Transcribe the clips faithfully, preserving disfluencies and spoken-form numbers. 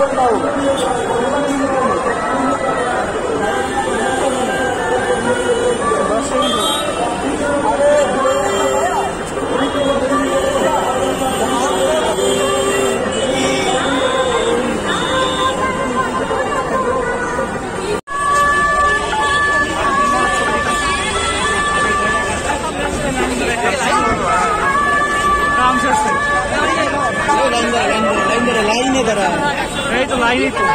Line इधर है तो लाइन ही तो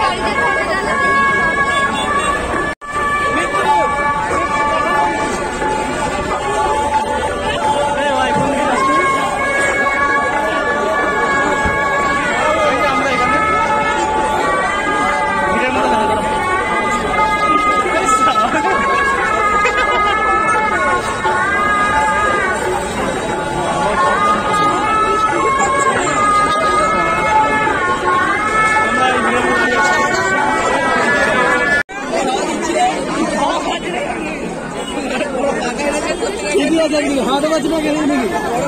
हाथ बचना कहीं नहीं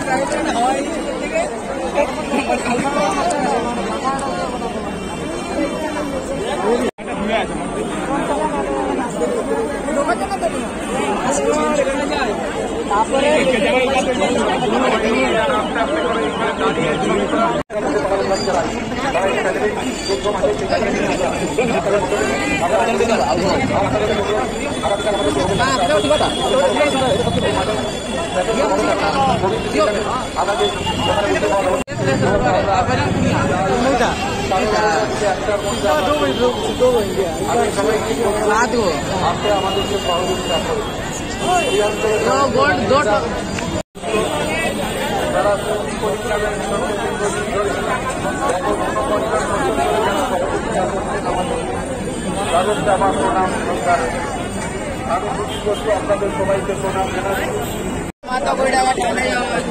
আপনাদের সবাইকে প্রণাম জানাচ্ছি। মাথা বই ডাকা ঠান্ডা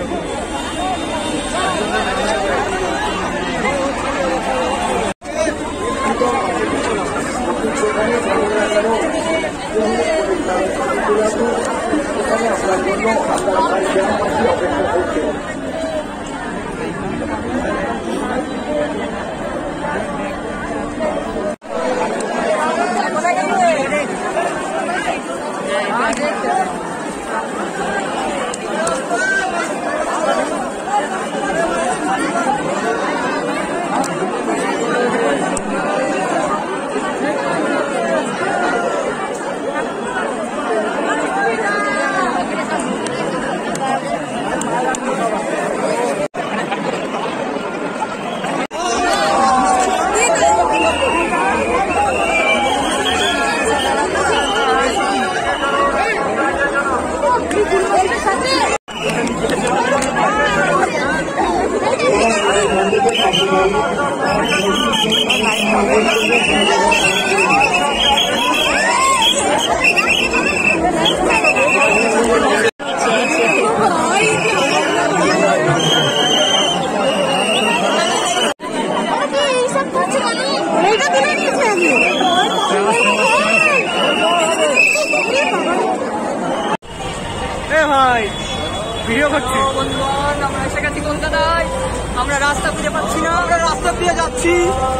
ভাই ভিডিও করছি। বন্ধুগণ, আমরা এসে গেছি কলকাতায়। আমরা রাস্তা খুঁজে পাচ্ছি না, আমরা রাস্তা দিয়ে যাচ্ছি।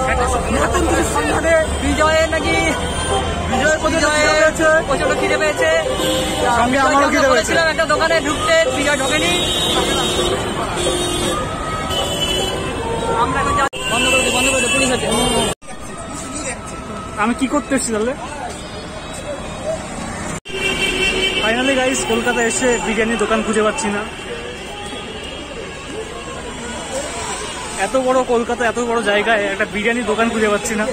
বিজয়ের নাকি বিজয় প্রচন্ড খিদে পেয়েছে, সঙ্গে আমারও খিদে পেয়েছিলাম একটা দোকানে ঢুকতে, বিজয় ঢোকেনি। আমরা এখন বন্ধ করে বন্ধ করে পুলিশ আছে। আমি কি করতে এসেছি তাহলে? ফাইনালি গাইস কলকাতা এসে বিরিয়ানির দোকান খুঁজে পাচ্ছি না। এত বড় কলকাতা, এত বড় জায়গায় একটা বিরিয়ানির দোকান খুঁজে পাচ্ছি না।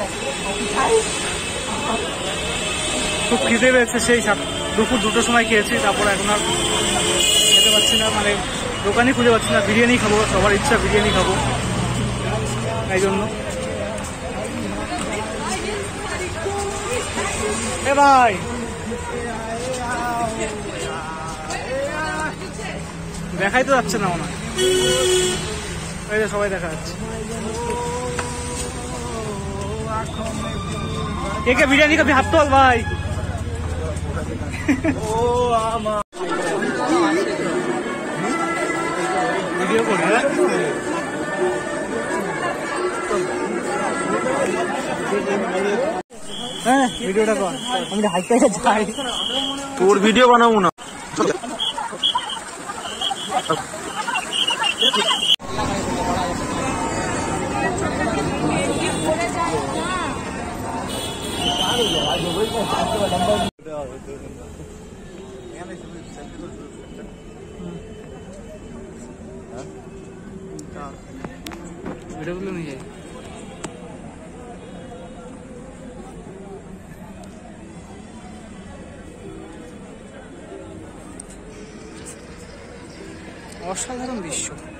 খুব খিদে পেয়েছে, সেই দুপুর দুটোর সময় খেয়েছি, তারপর এখন আর খেতে পাচ্ছি না, মানে দোকানই খুঁজে পাচ্ছি না। বিরিয়ানি খাবো, সবার ইচ্ছা বিরিয়ানি খাবো, এই জন্য। এ ভাই দেখাই তো যাচ্ছে না মনে হয়, এই যে সবাই দেখা যাচ্ছে। কে কে বিরিয়ানি খাবি হাত তোল ভাই। ও আমার ভিডিও করে হ্যাঁ ভিডিওটা কর, আমি হাইটে যাই। তোর ভিডিও বানাবো না। ভিডিওগুলো নিয়ে যাই। অসাধারণ দৃশ্য।